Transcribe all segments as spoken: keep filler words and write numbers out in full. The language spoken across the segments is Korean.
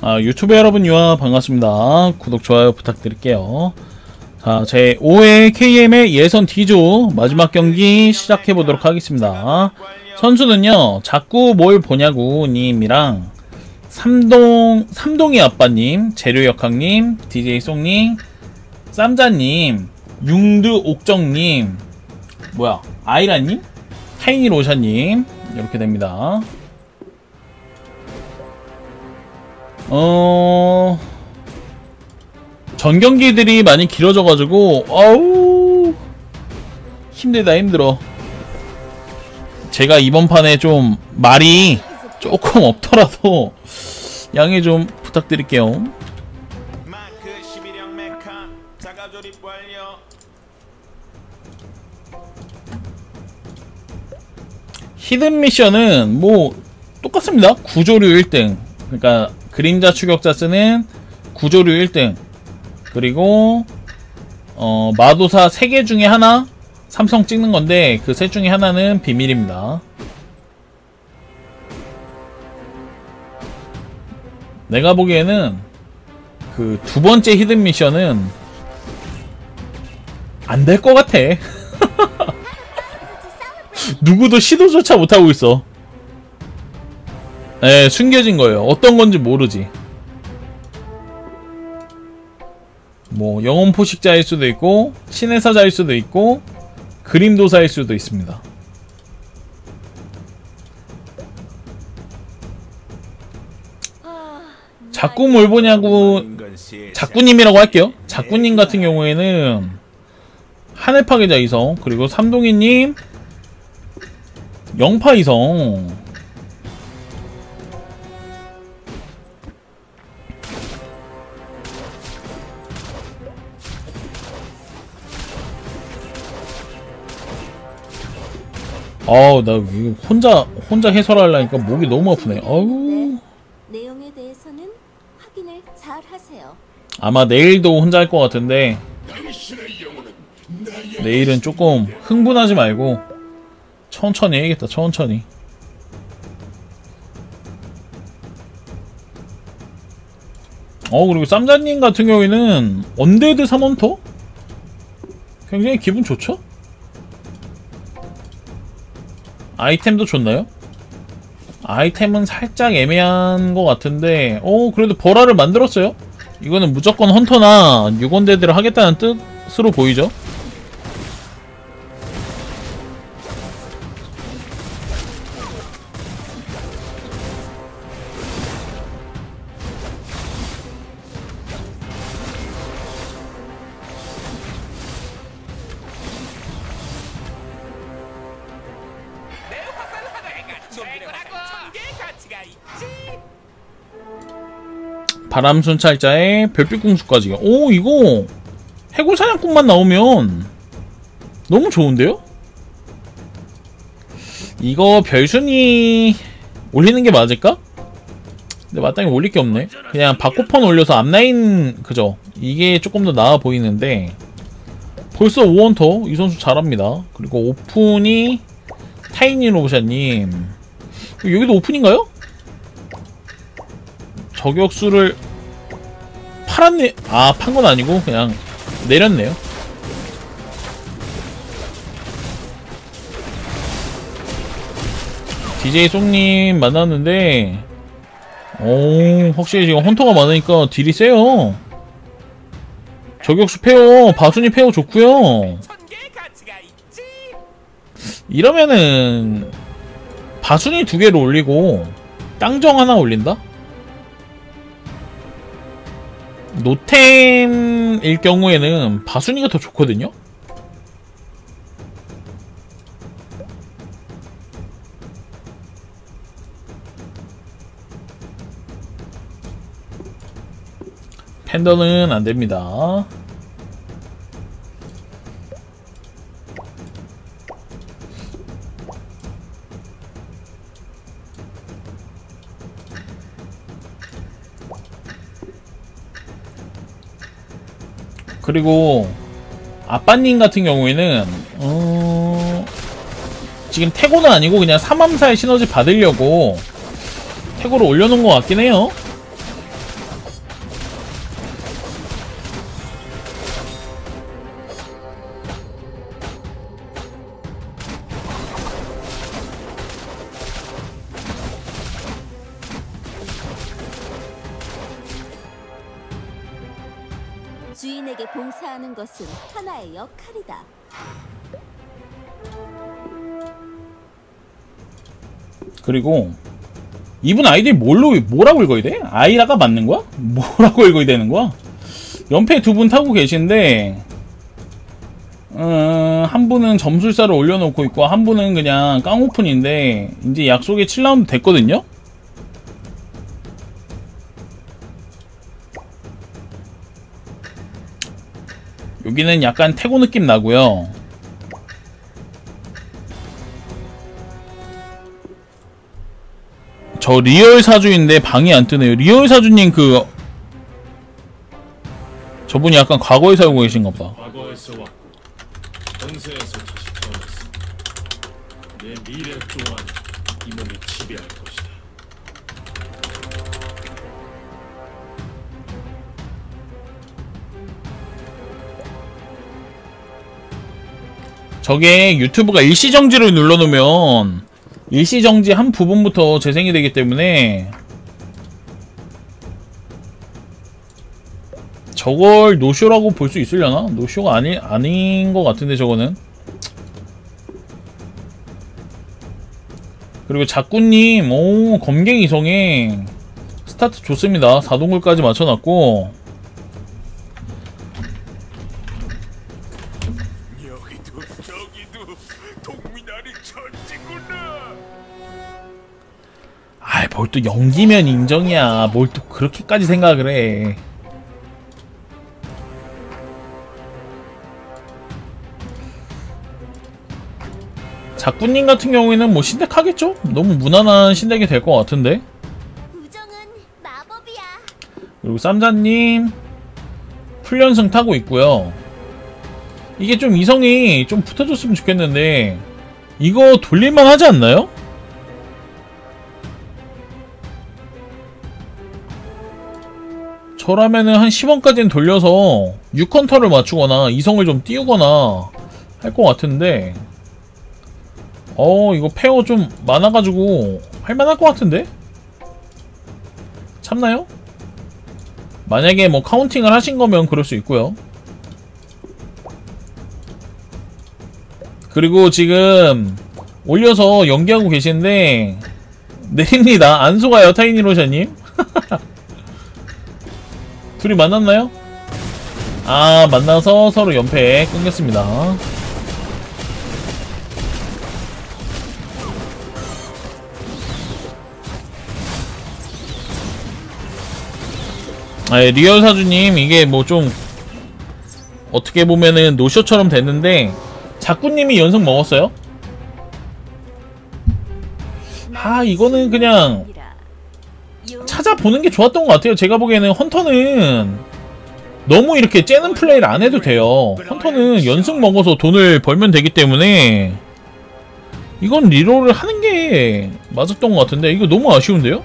아, 유튜브 여러분 유아 반갑습니다. 구독 좋아요 부탁드릴게요. 자, 제 오 회 케이엠의 예선 D조 마지막 경기 시작해 보도록 하겠습니다. 선수는요, 자꾸 뭘 보냐고 님이랑 삼동 삼동이 아빠님, 재료역학님, 디제이 송님, 쌈자님, 융드 옥정님, 뭐야 아이라님, 타이니 로샤님 이렇게 됩니다. 어... 전 경기들이 많이 길어져가지고 어우 힘들다 힘들어. 제가 이번 판에 좀 말이 조금 없더라도 양해 좀 부탁드릴게요. 히든 미션은 뭐 똑같습니다. 구조류 일 등, 그러니까 그림자 추격자 쓰는 구조류 일 등, 그리고 어, 마도사 세 개 중에 하나 삼성 찍는 건데 그 셋 중에 하나는 비밀입니다. 내가 보기에는 그 두 번째 히든 미션은 안 될 것 같아. 누구도 시도조차 못하고 있어. 예, 숨겨진 거예요. 어떤 건지 모르지. 뭐 영혼 포식자일 수도 있고 신의 사자일 수도 있고 그림도사일 수도 있습니다. 자꾸 뭘 보냐고 자꾸님이라고 할게요. 자꾸님 같은 경우에는 하늘 파괴자 이성, 그리고 삼동이님 영파 이성. 아우, 나 이거 혼자 혼자 해설하려니까 목이 너무 아프네. 아우. 내용에 대해서는 확인을 잘 하세요. 아마 내일도 혼자 할 것 같은데 내일은 조금 흥분하지 말고 천천히 해야겠다. 천천히. 어, 그리고 쌈자님 같은 경우에는 언데드 삼 원터? 굉장히 기분 좋죠? 아이템도 좋나요? 아이템은 살짝 애매한 것 같은데 어, 그래도 버라를 만들었어요? 이거는 무조건 헌터나 육원데드를 하겠다는 뜻으로 보이죠? 바람순찰자의 별빛궁수까지. 오, 이거 해골사냥꾼만 나오면 너무 좋은데요? 이거 별순위 올리는 게 맞을까? 근데 마땅히 올릴 게 없네. 그냥 바코폰 올려서 앞라인, 그죠? 이게 조금 더 나아 보이는데 벌써 오 원터. 이 선수 잘합니다. 그리고 오픈이 타이니 로보샤님. 여기도 오픈인가요? 저격수를 팔았네. 아, 판 건 아니고 그냥 내렸네요. 디제이 송님 만났는데 오, 확실히 지금 헌터가 많으니까 딜이 세요. 저격수 페어, 바순이 페어 좋고요. 이러면은 바순이 두 개를 올리고 땅정 하나 올린다? 노템일 경우에는 바순이가 더 좋거든요? 팬더는 안됩니다. 그리고 아빠님 같은 경우에는 어... 지금 태고는 아니고 그냥 삼함사의 시너지 받으려고 태고를 올려놓은 것 같긴 해요. 주인에게 봉사하는 것은 하나의 역할이다. 그리고 이분 아이디 뭘로 뭐라고 읽어야 돼? 아이라가 맞는 거야? 뭐라고 읽어야 되는 거야? 연패 두 분 타고 계신데 음, 한 분은 점술사를 올려놓고 있고 한 분은 그냥 깡오픈인데 이제 약속이 칠 라운드 됐거든요? 여기는 약간 태고 느낌 나고요. 저 리얼 사주인데 방이 안 뜨네요. 리얼 사주님 그 저분이 약간 과거에 살고 계신가 봐. 과거에서 왔고 현세에서 다시 태어났어. 내 미래 또한 이 몸이 지배할 것이다. 저게 유튜브가 일시정지를 눌러놓으면 일시정지 한 부분부터 재생이 되기 때문에 저걸 노쇼라고 볼 수 있으려나? 노쇼가 아니, 아닌 것 같은데 저거는. 그리고 자꾸님 오 검갱이 성에 스타트 좋습니다. 사동굴까지 맞춰놨고 여기도 저기도 동미나리 천지구나. 아이 뭘 또 연기면 인정이야. 뭘 또 그렇게까지 생각을 해. 작군님 같은 경우에는 뭐 신덱하겠죠? 너무 무난한 신덱이 될 것 같은데. 우정은 마법이야. 그리고 쌈자님 풀연승 타고 있고요. 이게 좀 이성이 좀 붙어줬으면 좋겠는데 이거 돌릴만 하지 않나요? 저라면은 한 십 원까지는 돌려서 육 헌터를 맞추거나 이성을 좀 띄우거나 할 것 같은데 어 이거 페어 좀 많아가지고 할만할 것 같은데? 참나요? 만약에 뭐 카운팅을 하신 거면 그럴 수 있고요. 그리고 지금 올려서 연기하고 계신데 내립니다. 안 속아요 타이니로샤님. 둘이 만났나요? 아 만나서 서로 연패 끊겼습니다. 아, 리얼 사주님 이게 뭐 좀 어떻게 보면은 노쇼처럼 됐는데 자꾸님이 연승 먹었어요? 아 이거는 그냥 찾아보는 게 좋았던 것 같아요. 제가 보기에는 헌터는 너무 이렇게 째는 플레이를 안 해도 돼요. 헌터는 연승 먹어서 돈을 벌면 되기 때문에 이건 리롤을 하는 게 맞았던 것 같은데 이거 너무 아쉬운데요?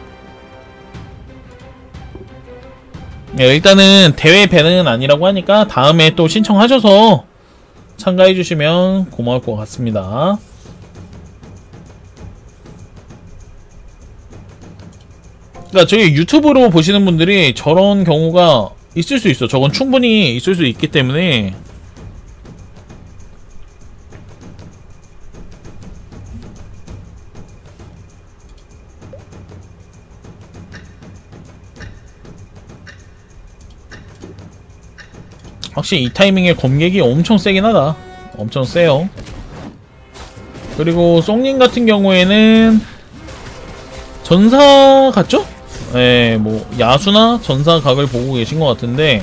네, 일단은 대회 배는 아니라고 하니까 다음에 또 신청하셔서 참가해주시면 고마울 것 같습니다. 그러니까 저희 유튜브로 보시는 분들이 저런 경우가 있을 수 있어. 저건 충분히 있을 수 있기 때문에 확실히 이 타이밍에 검객이 엄청 세긴 하다. 엄청 세요. 그리고 송님 같은 경우에는 전사 같죠? 예, 뭐 야수나 전사 각을 보고 계신 것 같은데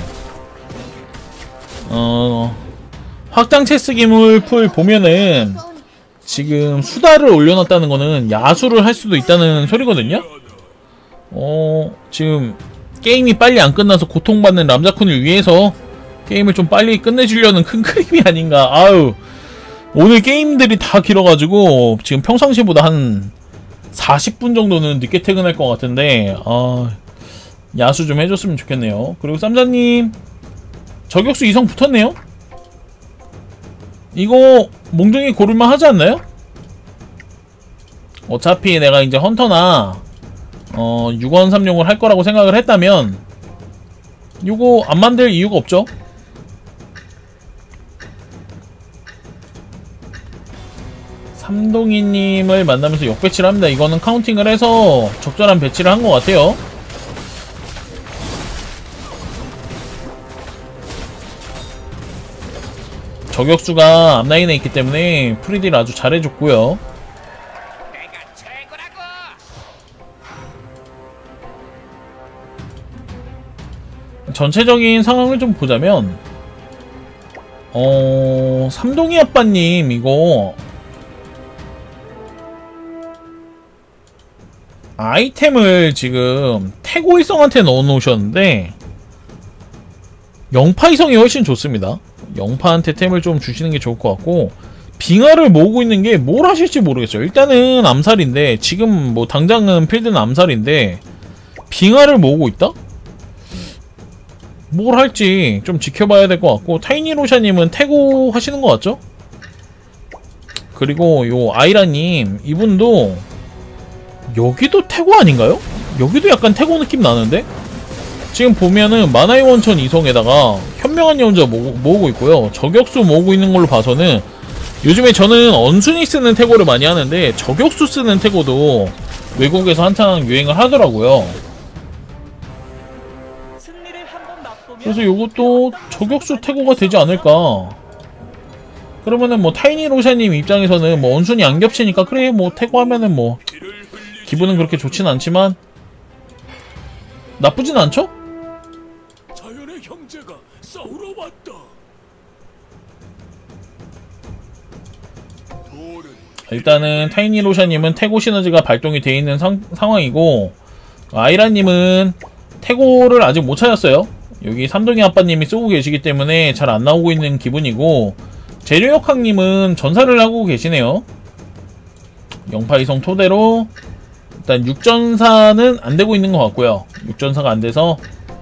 어 확장 체스 기물 풀 보면은 지금 수다를 올려놨다는 거는 야수를 할 수도 있다는 소리거든요. 어 지금 게임이 빨리 안 끝나서 고통받는 람자쿤을 위해서 게임을 좀 빨리 끝내주려는 큰 그림이 아닌가. 아유 오늘 게임들이 다 길어가지고 지금 평상시보다 한 사십 분 정도는 늦게 퇴근할 것 같은데 아 야수 좀 해줬으면 좋겠네요. 그리고 쌈자님 저격수 이성 붙었네요. 이거 몽둥이 고를만 하지 않나요? 어차피 내가 이제 헌터나 어 육 원 삼 용을 할 거라고 생각을 했다면 요거 안 만들 이유가 없죠. 삼동이님을 만나면서 역배치를 합니다. 이거는 카운팅을 해서 적절한 배치를 한 것 같아요. 저격수가 앞라인에 있기 때문에 프리딜을 아주 잘해줬고요. 전체적인 상황을 좀 보자면 어... 삼동이 아빠님 이거 아이템을 지금 태고이성한테 넣어놓으셨는데 영파이성이 훨씬 좋습니다. 영파한테 템을 좀 주시는 게 좋을 것 같고, 빙하를 모으고 있는 게 뭘 하실지 모르겠어요. 일단은 암살인데, 지금 뭐 당장은 필드는 암살인데 빙하를 모으고 있다? 뭘 할지 좀 지켜봐야 될 것 같고, 타이니로샤님은 태고 하시는 것 같죠? 그리고 요 아이라님 이분도 여기도 태고 아닌가요? 여기도 약간 태고 느낌 나는데? 지금 보면은 만화의 원천 이성에다가 현명한 예언자 모으, 모으고 있고요. 저격수 모으고 있는 걸로 봐서는 요즘에 저는 언순이 쓰는 태고를 많이 하는데 저격수 쓰는 태고도 외국에서 한창 유행을 하더라고요. 그래서 요것도 저격수 태고가 되지 않을까. 그러면은 뭐 타이니로샤님 입장에서는 뭐 언순이 안 겹치니까 그래 뭐 태고 하면은 뭐 기분은 그렇게 좋진 않지만 나쁘진 않죠? 자연의 형제가 싸우러 왔다. 일단은 타이니로샤님은 태고 시너지가 발동이 되어 있는 상, 상황이고, 아이라님은 태고를 아직 못 찾았어요. 여기 삼동이 아빠님이 쓰고 계시기 때문에 잘 안 나오고 있는 기분이고, 재료역학님은 전사를 하고 계시네요. 영파이성 토대로 일단 육전사는 안 되고 있는 것 같고요. 육전사가 안 돼서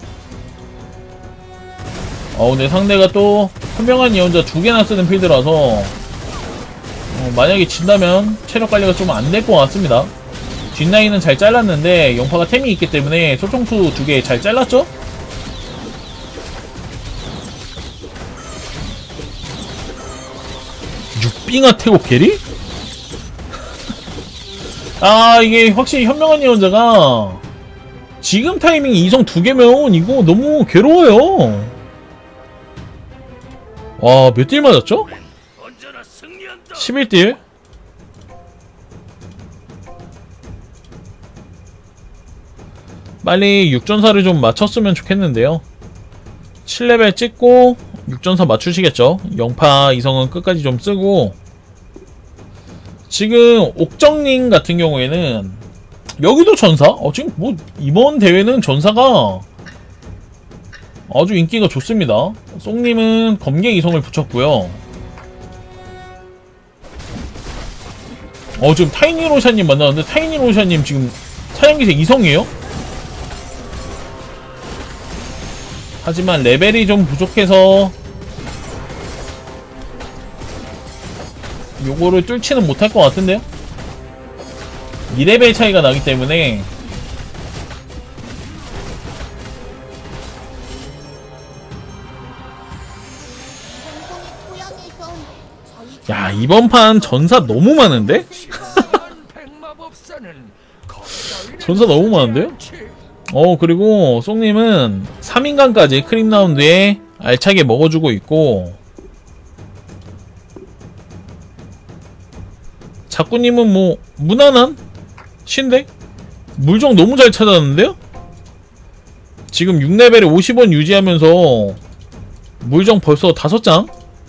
어 근데 상대가 또 현명한 예언자 두 개나 쓰는 필드라서 어, 만약에 진다면 체력 관리가 좀 안 될 것 같습니다. 뒷라인은 잘 잘랐는데 영파가 템이 있기 때문에 소총수 두 개 잘 잘랐죠? 육빙하 태고 캐리? 아 이게 확실히 현명한 예언자가 지금 타이밍 이성 두 개면 이거 너무 괴로워요. 와 몇 딜 맞았죠? 십일 딜. 빨리 육전사를 좀 맞췄으면 좋겠는데요. 칠 레벨 찍고 육전사 맞추시겠죠? 영파 이성은 끝까지 좀 쓰고. 지금 옥정님 같은 경우에는 여기도 전사? 어 지금 뭐 이번 대회는 전사가 아주 인기가 좋습니다. 쏭님은 검계 이성을 붙였고요. 어 지금 타이니로샤님 만나는데 타이니로샤님 지금 사냥기세 이성이에요? 하지만 레벨이 좀 부족해서 요거를 뚫지는 못할 것 같은데요? 이 레벨 차이가 나기 때문에 야 이번 판 전사 너무 많은데? 전사 너무 많은데요? 어 그리고 쏭님은 삼 인간까지 크림 라운드에 알차게 먹어주고 있고, 자꾸님은 뭐 무난한 신데? 물정 너무 잘 찾았는데요? 지금 육 레벨에 오십 원 유지하면서 물정 벌써 다섯 장?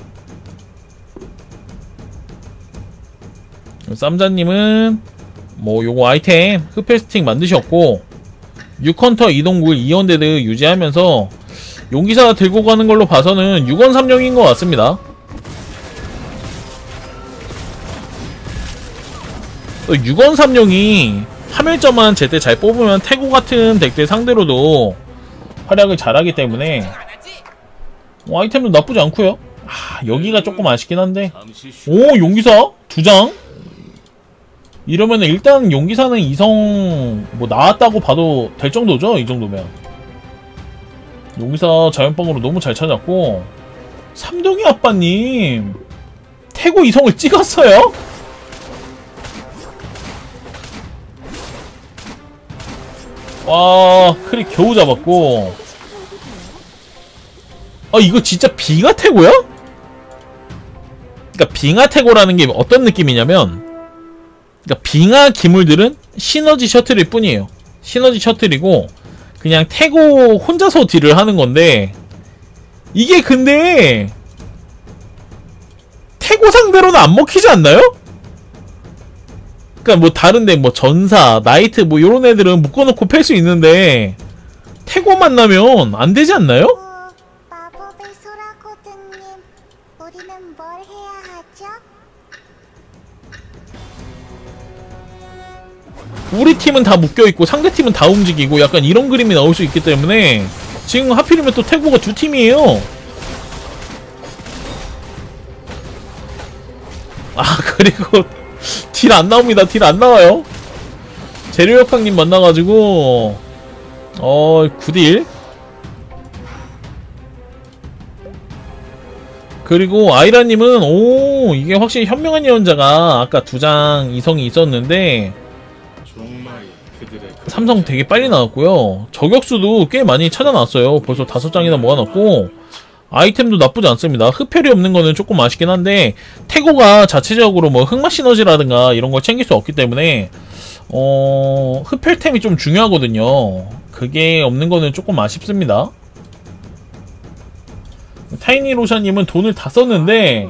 쌈자님은 뭐 요거 아이템 흡혈스틱 만드셨고, 육 헌터 이동굴 이 원데드 유지하면서 용기사 들고 가는 걸로 봐서는 육 원 삼 령인 것 같습니다. 육 원 삼 령이 파멸점만 제때 잘 뽑으면 태고 같은 덱들 상대로도 활약을 잘하기 때문에 어, 아이템도 나쁘지 않고요. 아, 여기가 조금 아쉽긴 한데. 오 용기사 두 장? 이러면 일단 용기사는 이성 뭐 나왔다고 봐도 될 정도죠? 이 정도면 용사 자연빵으로 너무 잘 찾았고, 삼동이 아빠님 태고 이성을 찍었어요? 와, 크릭 겨우 잡았고. 아, 이거 진짜 빙하 태고야? 그러니까 빙하 태고라는 게 어떤 느낌이냐면, 그러니까 빙하 기물들은 시너지 셔틀일 뿐이에요. 시너지 셔틀이고 그냥 태고 혼자서 딜을 하는 건데, 이게 근데 태고 상대로는 안 먹히지 않나요? 그러니까 뭐 다른데 뭐 전사, 나이트 뭐 요런 애들은 묶어놓고 팰 수 있는데 태고 만나면 안 되지 않나요? 어, 마법의 소라고등님, 우리는 뭘 해야 하죠? 우리 팀은 다 묶여있고 상대 팀은 다 움직이고 약간 이런 그림이 나올 수 있기 때문에 지금 하필이면 또 태고가 두 팀이에요. 아, 그리고 딜 안 나옵니다. 딜 안 나와요. 재료역학님 만나가지고 어 구 딜. 그리고 아이라님은 오 이게 확실히 현명한 예언자가 아까 두 장 이성이 있었는데 종말이 그들의 삼성 되게 빨리 나왔고요. 저격수도 꽤 많이 찾아놨어요. 벌써 다섯 장이나 모아놨고 아이템도 나쁘지 않습니다. 흡혈이 없는 거는 조금 아쉽긴 한데 태고가 자체적으로 뭐 흑마 시너지라든가 이런 걸 챙길 수 없기 때문에 어... 흡혈템이 좀 중요하거든요. 그게 없는 거는 조금 아쉽습니다. 타이니 로샤님은 돈을 다 썼는데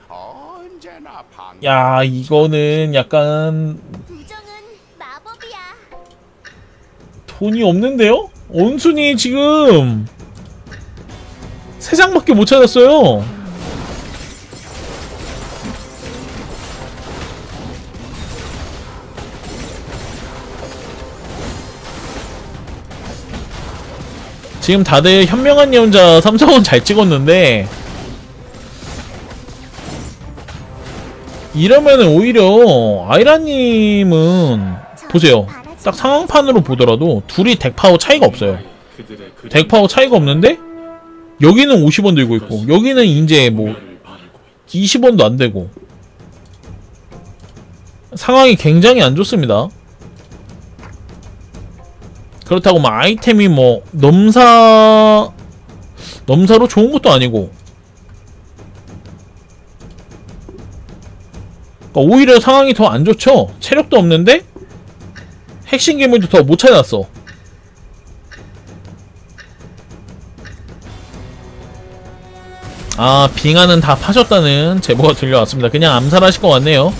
야 이거는 약간 부정은 마법이야. 돈이 없는데요? 온순이 지금 세 장밖에 못 찾았어요. 지금 다들 현명한 예언자 삼성은 잘 찍었는데 이러면은 오히려 아이라님은 보세요. 딱 상황판으로 보더라도 둘이 덱파워 차이가 없어요. 그들의 그 덱파워 차이가 없는데 여기는 오십 원 들고 있고 여기는 이제 뭐 이십 원도 안 되고 상황이 굉장히 안 좋습니다. 그렇다고 막 아이템이 뭐 넘사 넘사로 좋은 것도 아니고 그러니까 오히려 상황이 더 안 좋죠. 체력도 없는데 핵심 괴물도 더 못 찾았어. 아, 빙하는 다 파셨다는 제보가 들려왔습니다. 그냥 암살하실 것 같네요.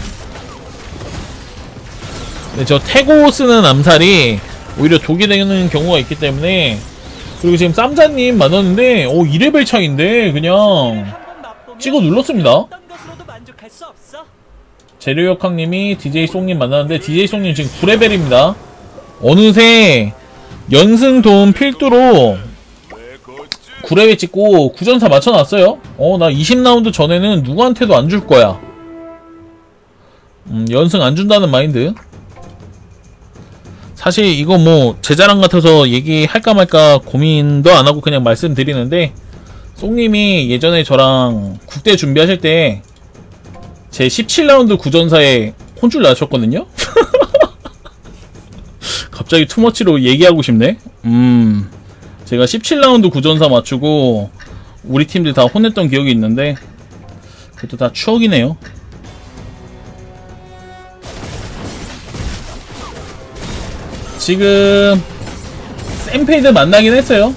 근데 저 태고 쓰는 암살이 오히려 독이 되는 경우가 있기 때문에. 그리고 지금 쌈자님 만났는데 오 이 레벨 차이인데 그냥 찍어 눌렀습니다. 재료역학님이 디제이 송님 만났는데 디제이 송님 지금 구 레벨입니다. 어느새 연승 도움 필두로 구 레벨 찍고 구전사 맞춰놨어요. 어, 나 이십 라운드 전에는 누구한테도 안 줄 거야. 음, 연승 안 준다는 마인드. 사실 이거 뭐 제 자랑 같아서 얘기할까 말까 고민도 안 하고 그냥 말씀드리는데 송님이 예전에 저랑 국대 준비하실 때 제 십칠 라운드 구전사에 혼줄 나셨거든요? 갑자기 투머치로 얘기하고 싶네? 음... 제가 십칠 라운드 구전사 맞추고 우리 팀들 다 혼냈던 기억이 있는데 그것도 다 추억이네요. 지금 샘페이드 만나긴 했어요.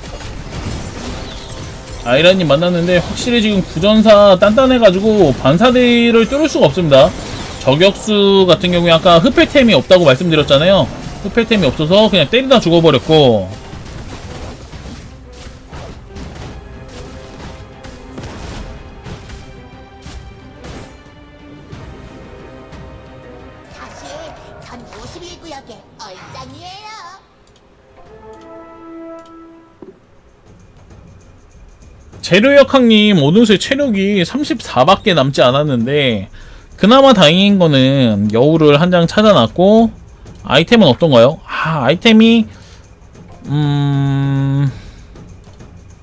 아이라님 만났는데 확실히 지금 구전사 단단해가지고 반사대를 뚫을 수가 없습니다. 저격수 같은 경우에 아까 흡혈템이 없다고 말씀드렸잖아요. 흡혈템이 없어서 그냥 때리다 죽어버렸고 사실 전 오십일 구역의 얼짱이에요. 재료역학님 어느새 체력이 삼십사밖에 남지 않았는데 그나마 다행인 거는 여우를 한 장 찾아놨고 아이템은 어떤가요? 아 아이템이 음...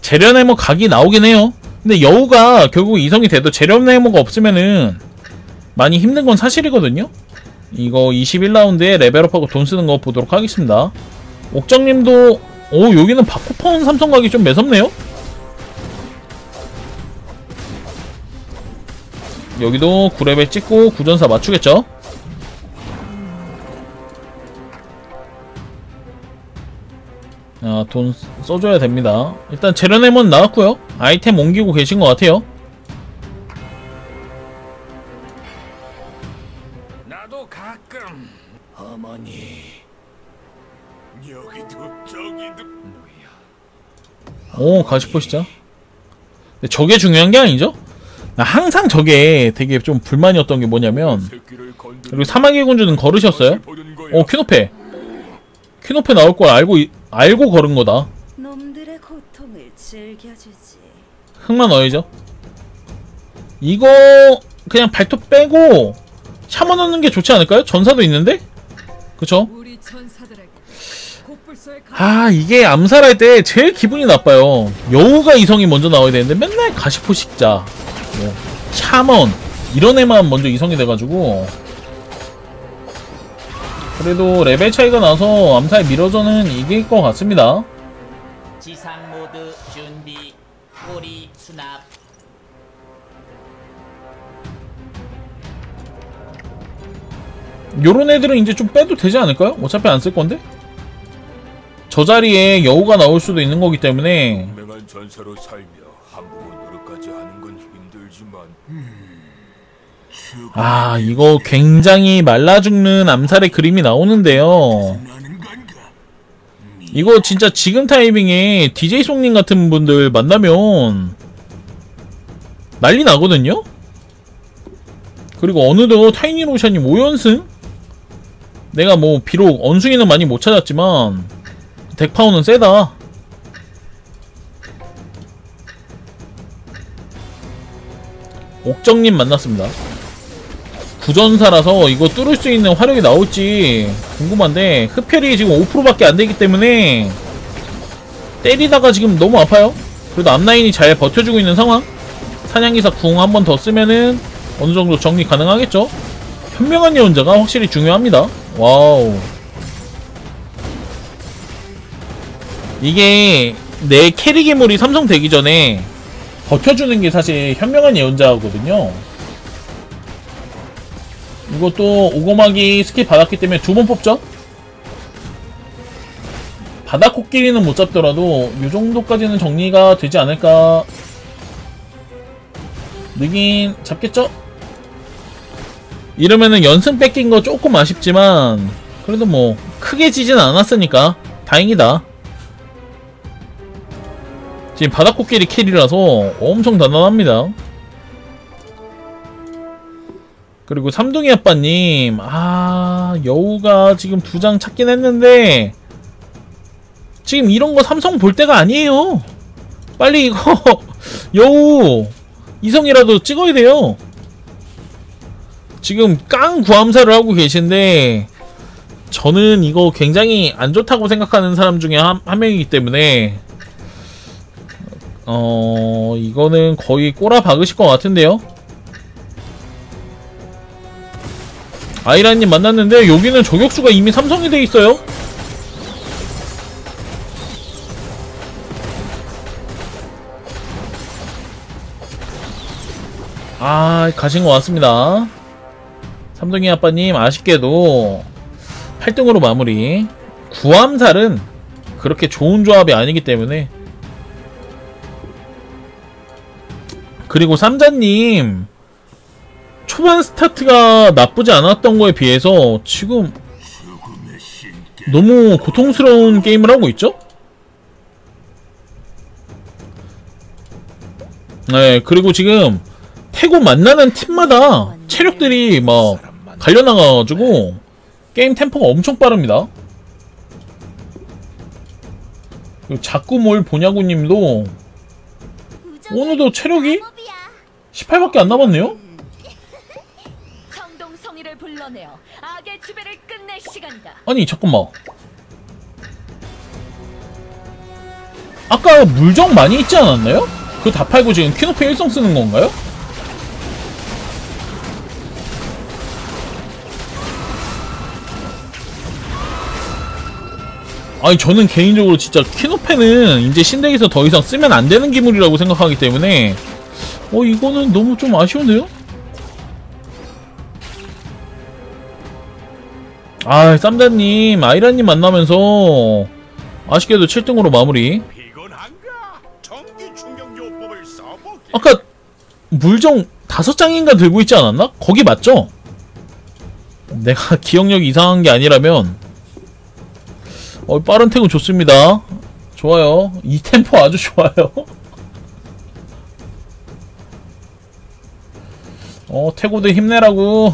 재련해머 각이 나오긴 해요. 근데 여우가 결국 이성이 돼도 재련해머가 없으면은 많이 힘든 건 사실이거든요. 이거 이십일 라운드에 레벨업하고 돈 쓰는 거 보도록 하겠습니다. 옥정님도 오 여기는 바코폰 삼성각이 좀 매섭네요. 여기도 구 레벨 찍고 구전사 맞추겠죠. 아, 돈 써줘야 됩니다. 일단 재련해머는 나왔고요. 아이템 옮기고 계신 것 같아요. 나도 가끔 어머니 여기도 저기도 오, 가시포 시작. 근데 저게 중요한 게 아니죠? 나 항상 저게 되게 좀 불만이었던 게 뭐냐면, 그리고 사마귀 군주는 걸으셨어요? 어, 퀴노페. 퀴노페 나올 걸 알고 알고 걸은 거다. 놈들의 고통을 즐겨주지. 흑만 어이죠. 이거 그냥 발톱 빼고 샤먼 넣는 게 좋지 않을까요? 전사도 있는데? 그쵸? 우리 전사들에게 곧불소의 아, 이게 암살할 때 제일 기분이 나빠요. 여우가 이성이 먼저 나와야 되는데 맨날 가시포 식자, 뭐 샤먼 이런 애만 먼저 이성이 돼가지고. 그래도 레벨 차이가 나서 암살 미러전은 이길 것 같습니다. 지상 모드 준비. 꼬리 수납. 요런 애들은 이제 좀 빼도 되지 않을까요? 어차피 안 쓸 건데? 저 자리에 여우가 나올 수도 있는 거기 때문에. 명한 전사로 살며 한부모 노릇까지 하는 건 힘들지만 아, 이거 굉장히 말라 죽는 암살의 그림이 나오는데요. 이거 진짜 지금 타이밍에 디제이 송님 같은 분들 만나면 난리 나거든요? 그리고 어느덧 타이니로션님 오 연승? 내가 뭐 비록 언숭이는 많이 못 찾았지만 덱파워는 세다. 옥정님 만났습니다. 구전사라서 이거 뚫을 수 있는 화력이 나올지 궁금한데 흡혈이 지금 오 퍼센트밖에 안 되기 때문에 때리다가 지금 너무 아파요. 그래도 앞라인이 잘 버텨주고 있는 상황. 사냥기사 궁 한 번 더 쓰면은 어느 정도 정리 가능하겠죠? 현명한 예언자가 확실히 중요합니다. 와우. 이게 내 캐리 괴물이 삼성 되기 전에 버텨주는 게 사실 현명한 예언자거든요. 이것도 오고마기 스킬 받았기 때문에 두 번 뽑죠? 바다코끼리는 못 잡더라도 이 정도까지는 정리가 되지 않을까. 느긴 잡겠죠? 이러면은 연승 뺏긴 거 조금 아쉽지만 그래도 뭐 크게 지진 않았으니까 다행이다. 지금 바다코끼리 킬이라서 엄청 단단합니다. 그리고 삼둥이 아빠님, 아, 여우가 지금 두 장 찾긴 했는데 지금 이런 거 삼성 볼 때가 아니에요. 빨리 이거 여우 이성이라도 찍어야 돼요. 지금 깡 구암사를 하고 계신데 저는 이거 굉장히 안 좋다고 생각하는 사람 중에 한, 한 명이기 때문에 어... 이거는 거의 꼬라 박으실 것 같은데요. 아이라님 만났는데 여기는 저격수가 이미 삼성이 돼 있어요. 아, 가신 것 같습니다. 삼둥이 아빠님 아쉽게도 팔 등으로 마무리. 구암살은 그렇게 좋은 조합이 아니기 때문에. 그리고 삼자님 초반 스타트가 나쁘지 않았던 거에 비해서 지금 너무 고통스러운 게임을 하고 있죠? 네, 그리고 지금 태고 만나는 팀마다 체력들이 막 갈려나가가지고 게임 템포가 엄청 빠릅니다. 그리고 자꾸 뭘 보냐고님도 오늘도 체력이 십팔밖에 안 남았네요? 청동성이를 불러내어 악의 지배를 끝낼 시간이다. 아니 잠깐만, 아까 물정 많이 있지 않았나요? 그거 다 팔고 지금 퀸오프 일성 쓰는 건가요? 아니 저는 개인적으로 진짜 퀸오페는 이제 신덱에서 더 이상 쓰면 안 되는 기물이라고 생각하기 때문에 어 이거는 너무 좀 아쉬운데요? 아 쌈다님 아이라님 만나면서 아쉽게도 칠 등으로 마무리. 아까 물정 다섯 장인가 들고 있지 않았나? 거기 맞죠? 내가 기억력이 이상한 게 아니라면 어 빠른 태그 좋습니다. 좋아요. 이 템포 아주 좋아요. 어 태고도 힘내라고.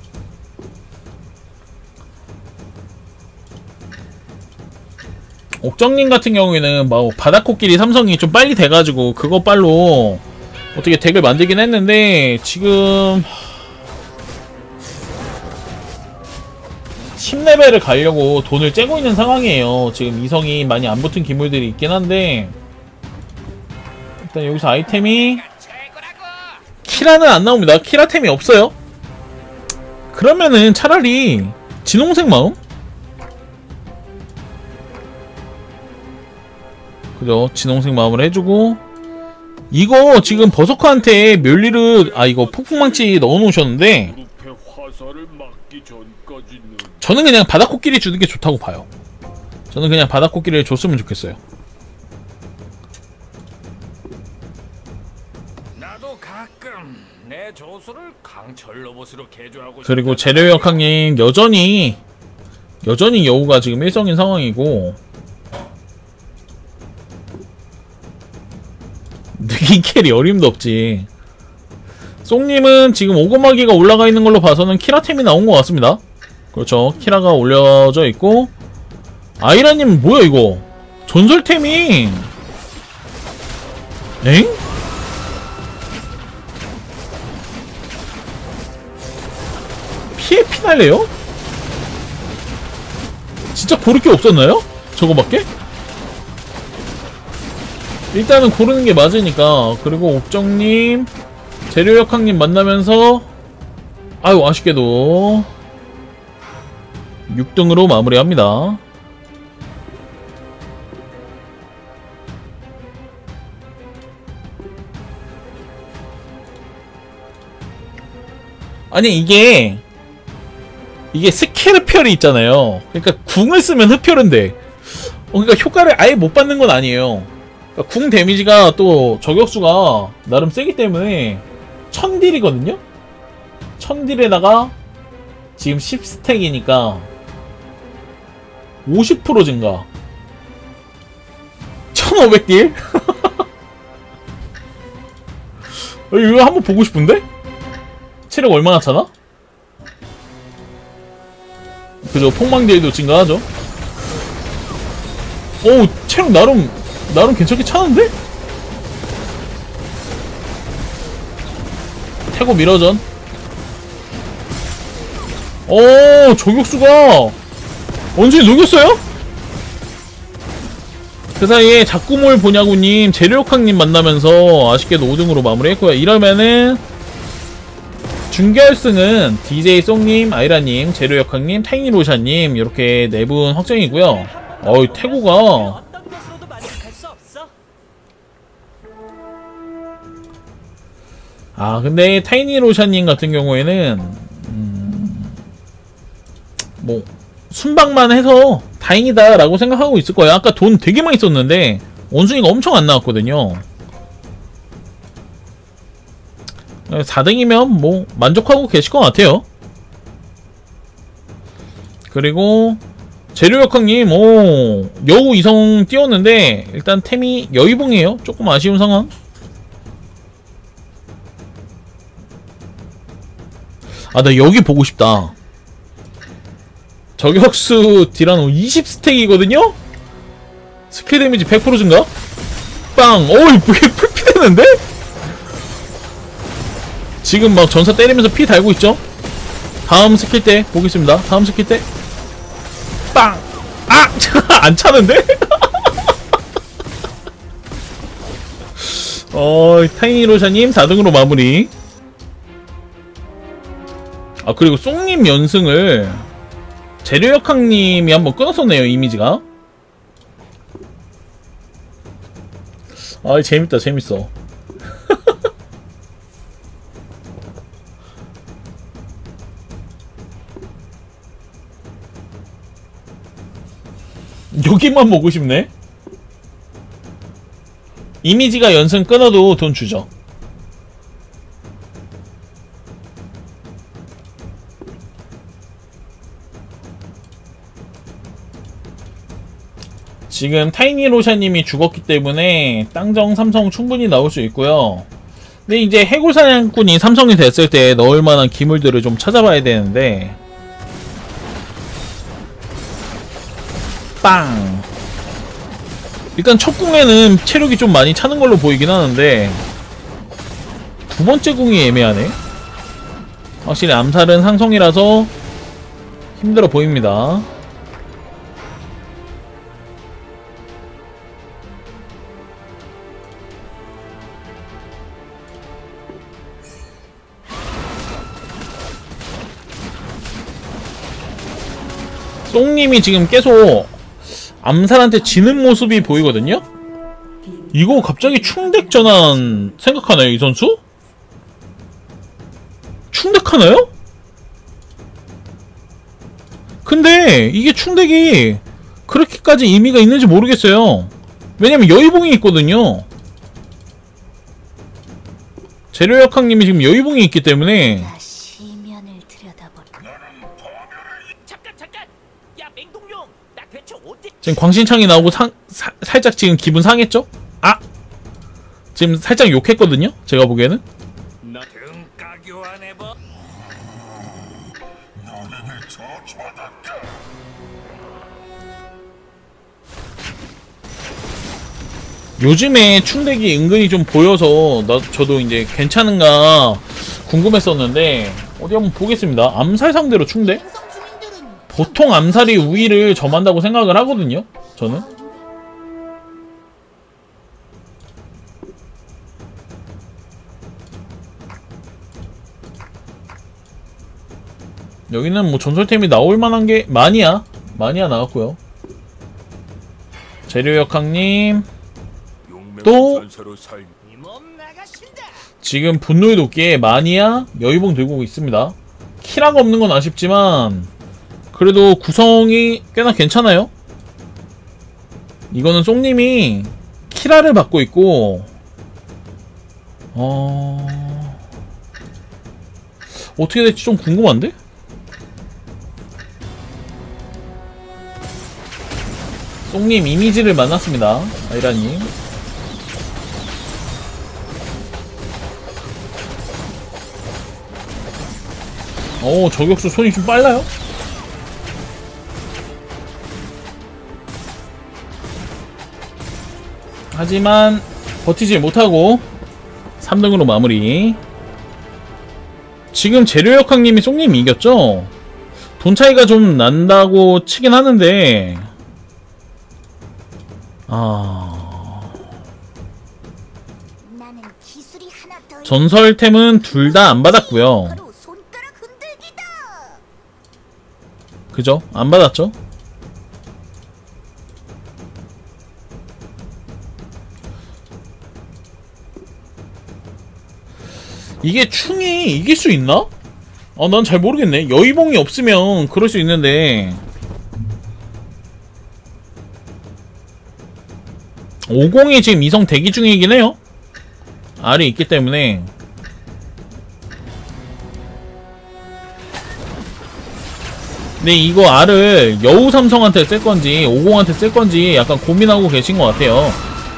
옥정님 같은 경우에는 뭐 바다코끼리 삼성이 좀 빨리 돼가지고 그거 빨로 어떻게 덱을 만들긴 했는데 지금 십 레벨을 가려고 돈을 째고 있는 상황이에요. 지금 이성이 많이 안 붙은 기물들이 있긴 한데 일단 여기서 아이템이 키라는 안 나옵니다. 키라템이 없어요. 그러면은 차라리 진홍색 마음? 그죠? 진홍색 마음을 해주고 이거 지금 버서커한테 멸리를 아 이거 폭풍망치 넣어놓으셨는데 저는 그냥 바다코끼리 주는 게 좋다고 봐요. 저는 그냥 바다코끼리를 줬으면 좋겠어요. 나도 가끔 내 조수를 강철 로봇으로 개조하고 그리고 재료역학님 여전히 여전히 여우가 지금 일성인 상황이고 느긴 캐리 어림도 없지. 쏙님은 지금 오고마기가 올라가 있는 걸로 봐서는 키라템이 나온 것 같습니다. 그렇죠. 키라가 올려져 있고 아이라님 뭐야 이거 전설템이 엥? 피해 피날래요? 진짜 고를 게 없었나요? 저거밖에? 일단은 고르는 게 맞으니까. 그리고 옥정님 재료역학님 만나면서 아유 아쉽게도 육 등으로 마무리합니다. 아니 이게 이게 스킬 흡혈이 있잖아요. 그러니까 궁을 쓰면 흡혈은 돼. 어, 그러니까 효과를 아예 못 받는 건 아니에요. 그러니까 궁 데미지가 또 저격수가 나름 세기 때문에 천 딜이거든요? 천 딜에다가 지금 십 스택이니까 오십 퍼센트 증가. 천오백 딜? 이거 한번 보고 싶은데? 체력 얼마나 차나? 그죠, 폭망딜도 증가하죠. 오, 체력 나름 나름 괜찮게 차는데? 태고 미러전. 오, 저격수가 언제 녹였어요? 그 사이에 자꾸뭘 보냐고님, 재료역학님 만나면서 아쉽게도 오 등으로 마무리했고요. 이러면은 준결승은 디제이 쏙님, 아이라님, 재료역학님, 타이니로샤님 이렇게 네 분 확정이고요. 어이, 태고가 아 근데 타이니로샤님 같은 경우에는 음, 뭐 순방만 해서 다행이다 라고 생각하고 있을 거예요. 아까 돈 되게 많이 썼는데 원숭이가 엄청 안 나왔거든요. 사 등이면 뭐 만족하고 계실 것 같아요. 그리고 재료역학님 오 여우 이성 띄웠는데 일단 템이 여의봉이에요. 조금 아쉬운 상황. 아 나 여기 보고 싶다. 저격수 딜하노 이십 스택이거든요? 스킬 데미지 백 퍼센트 증가? 빵! 어이 이게 풀피 되는데? 지금 막 전사 때리면서 피 달고 있죠? 다음 스킬 때 보겠습니다. 다음 스킬 때 빵! 아! 안 차는데? 어, 타이니로샤님 사 등으로 마무리. 아, 그리고 쏭님 연승을 재료역학님이 한번 끊었었네요, 이미지가. 아, 재밌다, 재밌어. 여기만 보고 싶네. 이미지가 연승 끊어도 돈 주죠. 지금 타이니로샤님이 죽었기 때문에 땅정 삼성 충분히 나올 수 있고요. 근데 이제 해골사냥꾼이 삼성이 됐을 때 넣을 만한 기물들을 좀 찾아봐야 되는데, 빵! 일단 첫 궁에는 체력이 좀 많이 차는 걸로 보이긴 하는데 두 번째 궁이 애매하네. 확실히 암살은 상성이라서 힘들어 보입니다. 쏭님이 지금 계속 암살한테 지는 모습이 보이거든요? 이거 갑자기 충덱 전환 생각하나요, 이 선수? 충덱하나요? 근데 이게 충덱이 그렇게까지 의미가 있는지 모르겠어요. 왜냐면 여의봉이 있거든요. 재료역학님이 지금 여의봉이 있기 때문에. 시면을 들여다보라. 잠깐 잠깐. 야 맹동룡, 나 대체 어디? 지금 광신창이 나오고 상, 사, 살짝 지금 기분 상했죠? 아! 지금 살짝 욕했거든요? 제가 보기에는? 등 까교한 해버. 요즘에 충덱이 은근히 좀 보여서 나, 저도 이제 괜찮은가 궁금했었는데 어디 한번 보겠습니다. 암살 상대로 충덱? 행성 주민들은 보통 암살이 우위를 점한다고 생각을 하거든요, 저는. 여기는 뭐 전설템이 나올 만한 게 마니아, 마니아 나왔고요. 재료역학님 또 지금 분노의 도끼에 마니아, 여의봉 들고 있습니다. 키라가 없는 건 아쉽지만 그래도 구성이 꽤나 괜찮아요. 이거는 쏭님이 키라를 받고 있고, 어... 어떻게 될지 좀 궁금한데? 쏭님 이미지를 만났습니다. 아이라님. 오, 저격수 손이 좀 빨라요? 하지만 버티지 못하고 삼 등으로 마무리. 지금 재료역학님이 쏭님이 이겼죠? 돈 차이가 좀 난다고 치긴 하는데, 아... 나는 기술이 하나 더 전설템은 둘 다 안 받았고요. 바로 손가락 흔들기다. 그죠? 안 받았죠? 이게 충이 이길 수 있나? 아, 난 잘 모르겠네. 여의봉이 없으면 그럴 수 있는데 오공이 지금 이성 대기 중이긴 해요. 알이 있기 때문에. 근데 이거 알을 여우 삼성한테 쓸 건지 오공한테 쓸 건지 약간 고민하고 계신 것 같아요.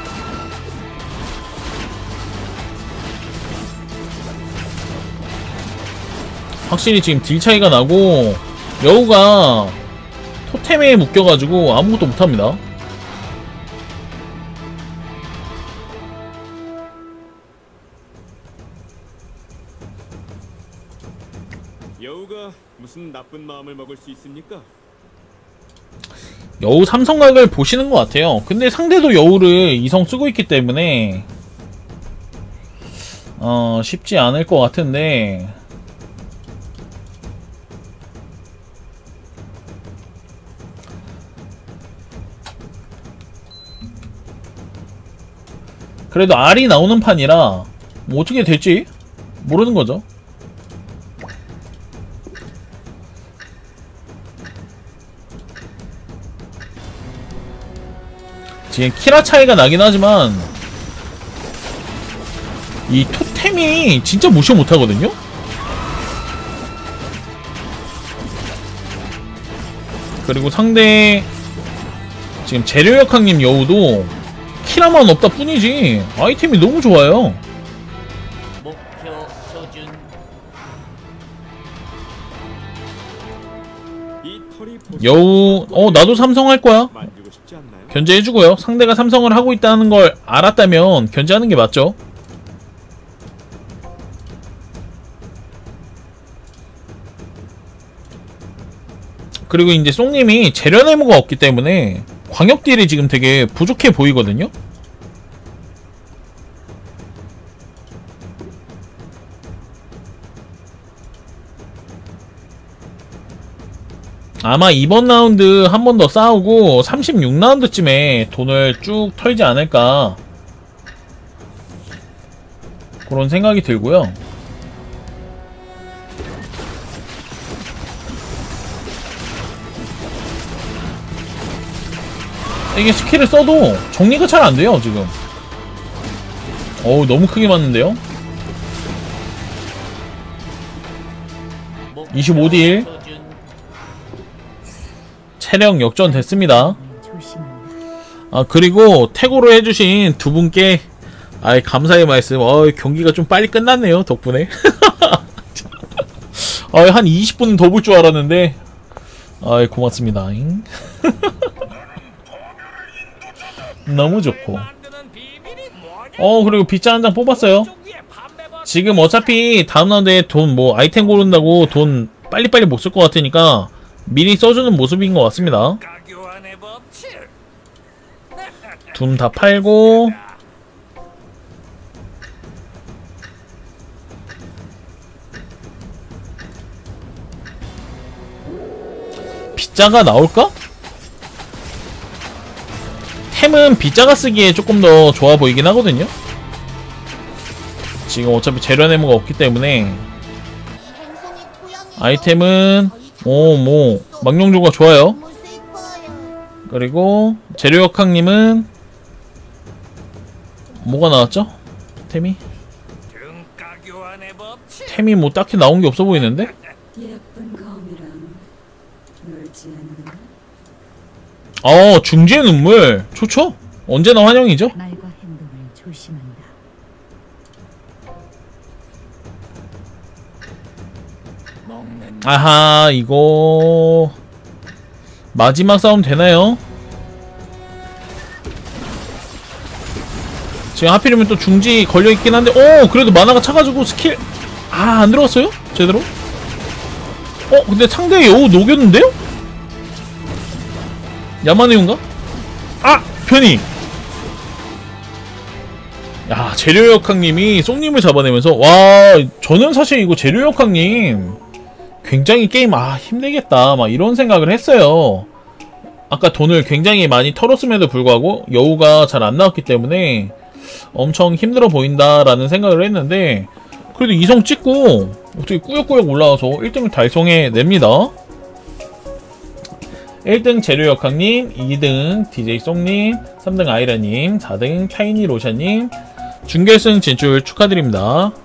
확실히 지금 딜 차이가 나고 여우가 토템에 묶여가지고 아무것도 못합니다. 여우가 무슨 나쁜 마음을 먹을 수 있습니까? 여우 삼성각을 보시는 것 같아요. 근데 상대도 여우를 이성 쓰고 있기 때문에 어 쉽지 않을 것 같은데 그래도 R이 나오는 판이라 뭐 어떻게 될지 모르는 거죠. 지금 키라 차이가 나긴 하지만 이 토템이 진짜 무시 못하거든요? 그리고 상대 지금 재료역학님 여우도 키라만 없다 뿐이지 아이템이 너무 좋아요. 목표 조준. 이 털이 여우 어 나도 삼성 할 거야. 만들고 싶지 않나요? 견제해주고요. 상대가 삼성을 하고 있다는 걸 알았다면 견제하는 게 맞죠. 그리고 이제 쏭님이 재련의무가 없기 때문에 광역 딜이 지금 되게 부족해 보이거든요. 아마 이번 라운드 한 번 더 싸우고 삼십육 라운드쯤에 돈을 쭉 털지 않을까 그런 생각이 들고요. 이게 스킬을 써도 정리가 잘 안돼요 지금. 어우 너무 크게 맞는데요. 이십오 딜 체력 역전 됐습니다. 아 그리고 태고를 해주신 두 분께 아이 감사의 말씀. 어 경기가 좀 빨리 끝났네요 덕분에. 아 한 이십 분 더 볼 줄 알았는데 아이 고맙습니다. 너무 좋고 어 그리고 빗자 한 장 뽑았어요. 지금 어차피 다음 라운드에 돈 뭐 아이템 고른다고 돈 빨리빨리 못 쓸 것 같으니까 미리 써주는 모습인 것 같습니다. 둠 다 팔고 빗자가 나올까? 템은 빗자가 쓰기에 조금 더 좋아 보이긴 하거든요. 지금 어차피 재련의무가 없기 때문에 아이템은 오 뭐 망령조가 좋아요. 그리고 재료역학님은 뭐가 나왔죠? 템이? 템이 뭐 딱히 나온 게 없어 보이는데? 예쁜 검이랑 놀지 않는가? 어 중지의 눈물 좋죠? 언제나 환영이죠? 말과 행동을 조심한다. 아하 이거 마지막 싸움 되나요? 지금 하필이면 또 중지 걸려있긴 한데 오 그래도 만화가 차가지고 스킬 아 안들어갔어요? 제대로? 어 근데 상대 여우 녹였는데요? 야마네온가? 아! 편히! 야 재료역학님이 쏭님을 잡아내면서 와 저는 사실 이거 재료역학님 굉장히 게임 아 힘들겠다 막 이런 생각을 했어요. 아까 돈을 굉장히 많이 털었음에도 불구하고 여우가 잘 안 나왔기 때문에 엄청 힘들어 보인다라는 생각을 했는데 그래도 이성 찍고 어떻게 꾸역꾸역 올라와서 일 등을 달성해냅니다. 일 등 재료역학님, 이 등 디제이 쏭님, 삼 등 아이라님, 사 등 타이니 로샤님 준결승 진출 축하드립니다.